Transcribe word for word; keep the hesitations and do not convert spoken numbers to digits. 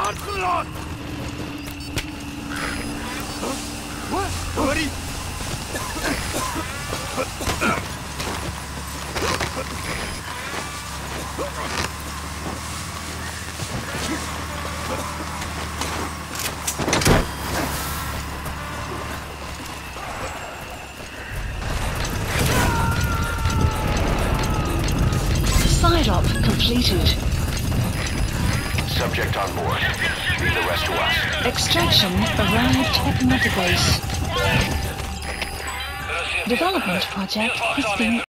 Buddy! Side op completed. Subject on board. Leave the rest to us. Extraction arrived at Mother Base. Development project has been